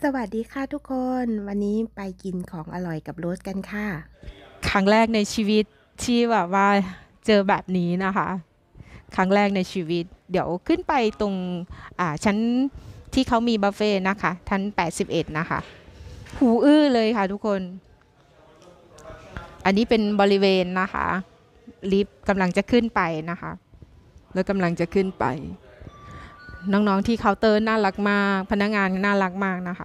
สวัสดีค่ะทุกคนวันนี้ไปกินของอร่อยกับโรสกันค่ะครั้งแรกในชีวิตที่แบบว่าเจอแบบนี้นะคะครั้งแรกในชีวิตเดี๋ยวขึ้นไปตรงชั้นที่เขามีบุฟเฟ่ต์นะคะชั้น81นะคะหูอื้อเลยค่ะทุกคนอันนี้เป็นบริเวณนะคะลิฟต์กำลังจะขึ้นไปนะคะแล้วกำลังจะขึ้นไปน้องๆที่เคาน์เตอร์น่ารักมากพนักงานน่ารักมากนะคะ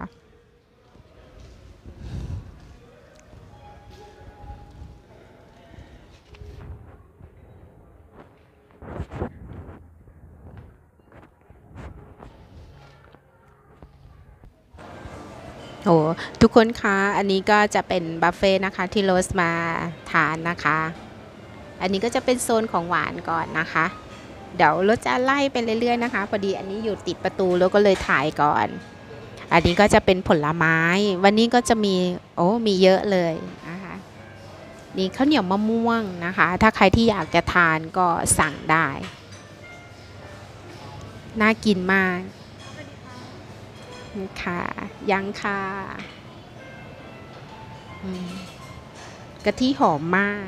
โอ้ทุกคนคะอันนี้ก็จะเป็นบุฟเฟ่ต์นะคะที่โรสมาทานนะคะอันนี้ก็จะเป็นโซนของหวานก่อนนะคะเดี๋ยวโรสจะไล่ไปเรื่อยๆนะคะพอดีอันนี้อยู่ติดประตูแล้วก็เลยถ่ายก่อนอันนี้ก็จะเป็นผลไม้วันนี้ก็จะมีมีเยอะเลยนะคะนี่ข้าวเหนียวมะม่วงนะคะถ้าใครที่อยากจะทานก็สั่งได้น่ากินมากค่ะยังค่ะอืม กะทิหอมมาก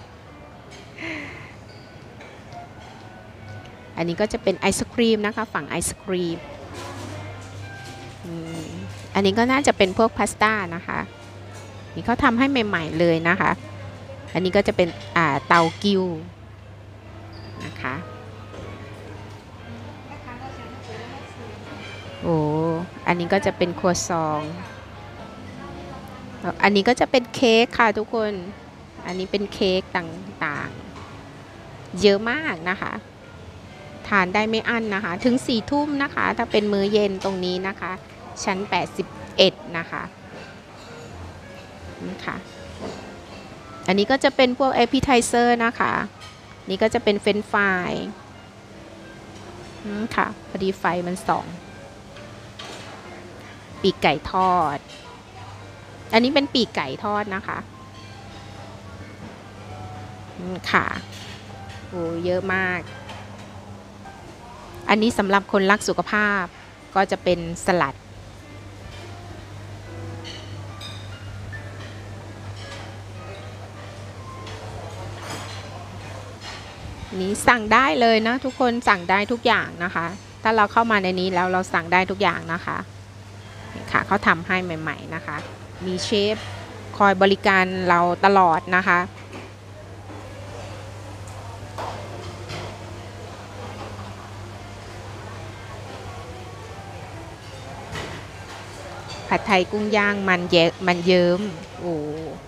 อันนี้ก็จะเป็นไอศครีมนะคะฝั่งไอศครีมอืมอันนี้ก็น่าจะเป็นพวกพาสต้านะคะนี่เขาทำให้ใหม่ๆเลยนะคะอันนี้ก็จะเป็นเตากิ้วนะคะโอ้อันนี้ก็จะเป็นครัวซองอันนี้ก็จะเป็นเค้กค่ะทุกคนอันนี้เป็นเค้กต่างๆเยอะมากนะคะทานได้ไม่อั้นนะคะถึง4 ทุ่มนะคะถ้าเป็นมื้อเย็นตรงนี้นะคะชั้น81นะคะนี่ค่ะอันนี้ก็จะเป็นพวก appetizer นะคะนี่ก็จะเป็นเฟรนช์ฟรายค่ะพอดีไฟมันส่องปีกไก่ทอดอันนี้เป็นปีกไก่ทอดนะคะค่ะโอ้เยอะมากอันนี้สำหรับคนรักสุขภาพก็จะเป็นสลัดนี้สั่งได้เลยนะทุกคนสั่งได้ทุกอย่างนะคะถ้าเราเข้ามาในนี้แล้วเราสั่งได้ทุกอย่างนะคะค่ะเขาทำให้ใหม่ๆนะคะมีเชฟคอยบริการเราตลอดนะคะผัดไทยกุ้งย่างมันเยอะมันเยิ้มโอ้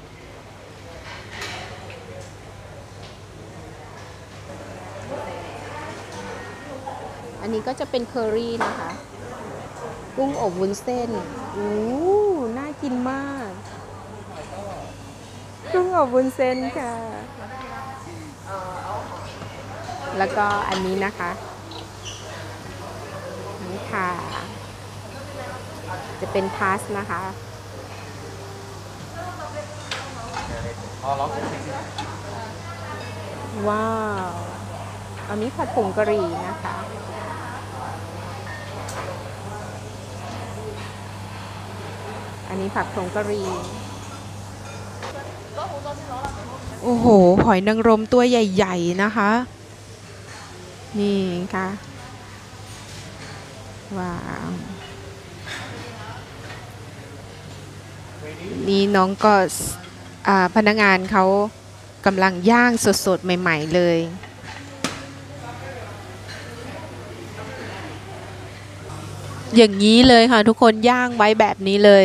อันนี้ก็จะเป็นเคอรี่นะคะกุ้งอบวุ้นเส้นโอ้น่ากินมากกุ้งอบวุ้นเส้นค่ะแล้วก็อันนี้นะคะนี่ค่ะจะเป็นพาสนะคะว้าวอันนี้ผัดผงกะหรี่นะคะอันนี้ผัดผงกะหรี่โอ้โหหอยนางรมตัวใหญ่ๆนะคะนี่ค่ะว้าวนี่น้องก็พนักงานเขากำลังย่างสดๆใหม่ๆเลยอย่างนี้เลยค่ะทุกคนย่างไว้แบบนี้เลย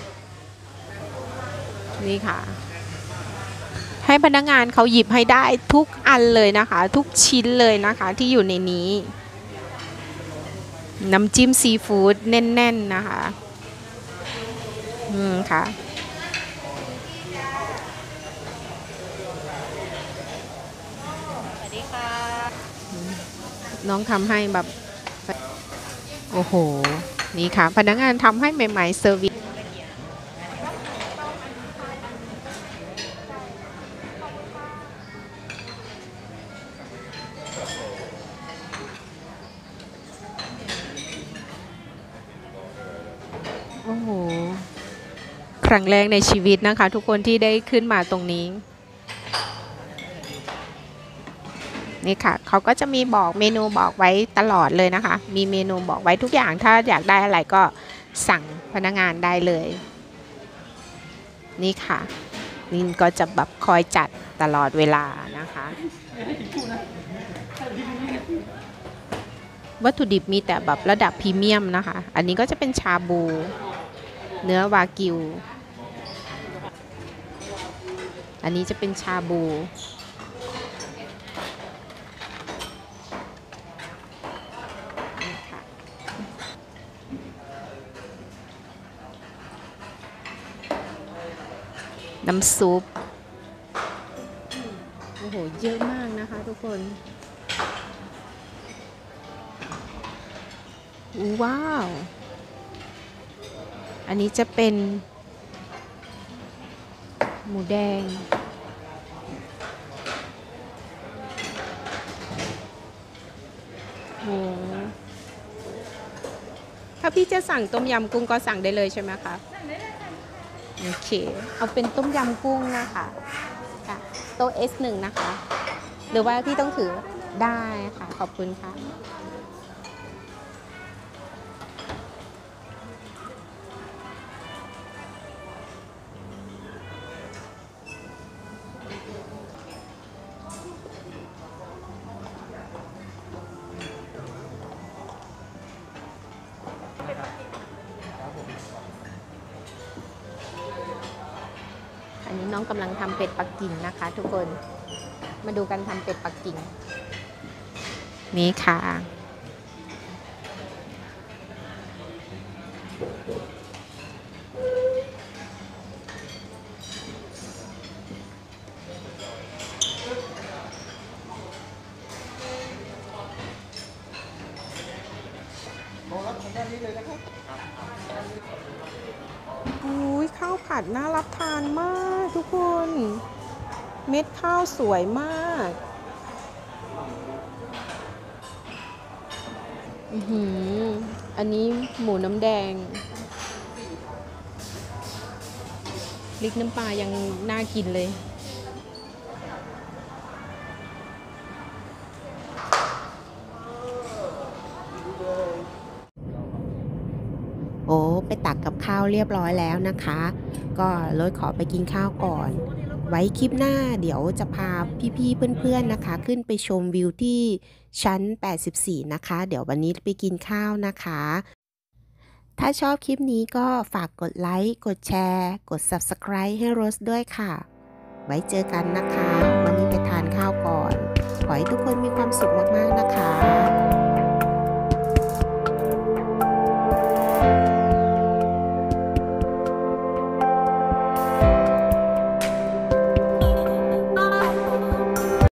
นี่ค่ะให้พนักงานเขาหยิบให้ได้ทุกอันเลยนะคะทุกชิ้นเลยนะคะที่อยู่ในนี้น้ำจิ้มซีฟู้ดแน่นๆนะคะค่ะน้องทำให้แบบโอ้โหนี่ค่ะพนักงานทำให้ใหม่ๆเซอร์วิสโอ้โหครั้งแรกในชีวิตนะคะทุกคนที่ได้ขึ้นมาตรงนี้นี่ค่ะเขาก็จะมีบอกเมนูบอกไว้ตลอดเลยนะคะมีเมนูบอกไว้ทุกอย่างถ้าอยากได้อะไรก็สั่งพนักงานได้เลยนี่ค่ะนินก็จะแบบคอยจัดตลอดเวลานะคะวัตถุดิบมีแต่แบบระดับพรีเมียมนะคะอันนี้ก็จะเป็นชาบูเนื้อวากิวอันนี้จะเป็นชาบูน้ำซุปโอ้โหเยอะมากนะคะทุกคนว้าวอันนี้จะเป็นหมูแดงโหถ้าพี่จะสั่งต้มยำกุ้งก็สั่งได้เลยใช่ไหมคะโอเคเอาเป็นต้มยำกุ้งนะคะค่ะโต๊ะ S1 นะคะหรือว่าพี่ต้องถือได้ค่ะขอบคุณค่ะอันนี้น้องกำลังทำเป็ดปักกิ่งนะคะทุกคนมาดูกันทำเป็ดปักกิ่งนี่ค่ะอุ้ยข้าวผัดน่ารับทานมากทุกคนเม็ดข้าวสวยมากอันนี้หมูน้ำแดงพริกน้ำปลายังน่ากินเลยโอ้ไปตักกับข้าวเรียบร้อยแล้วนะคะก็เลยขอไปกินข้าวก่อนไว้คลิปหน้าเดี๋ยวจะพาพี่ๆเพื่อนๆนะคะขึ้นไปชมวิวที่ชั้น84นะคะเดี๋ยววันนี้ไปกินข้าวนะคะถ้าชอบคลิปนี้ก็ฝากกดไลค์กดแชร์กด Subscribe ให้โรสด้วยค่ะไว้เจอกันนะคะวันนี้ไปทานข้าวก่อนขอให้ทุกคนมีความสุขมากๆนะคะ